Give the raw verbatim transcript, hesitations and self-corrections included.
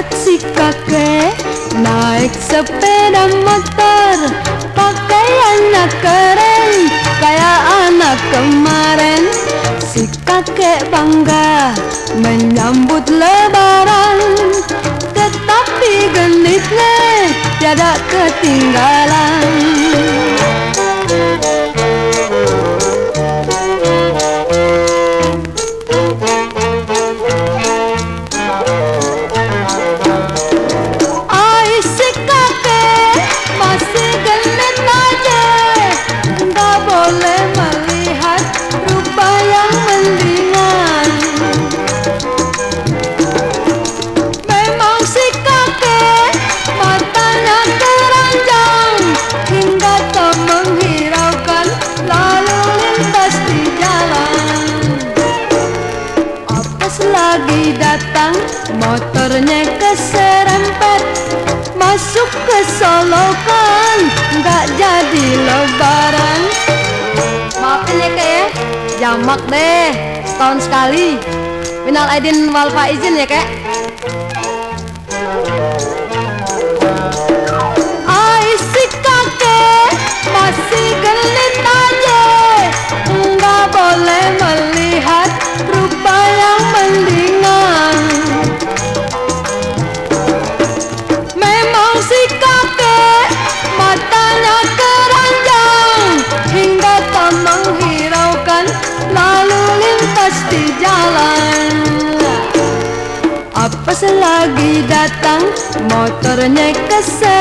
Lihat si kakek naik sepeda motor, pakaiannya keren kayak anak kemarin. Si kakek bangga menyambut lebaran, tetapi genitnya tiada ketinggalan. Lagi datang motornya keserempet, masuk ke solokan nggak jadi lebaran. Maafin ya kek ya, jamak deh setahun sekali. Minal aidin wal faizin ya kek. Ai si kakek masih genit aja, nggak boleh melihat rupa yang mendingan. Memang si kakek matanya keranjang hingga tak menghiraukan lalu lintas di jalan. Apa selagi datang motornya keser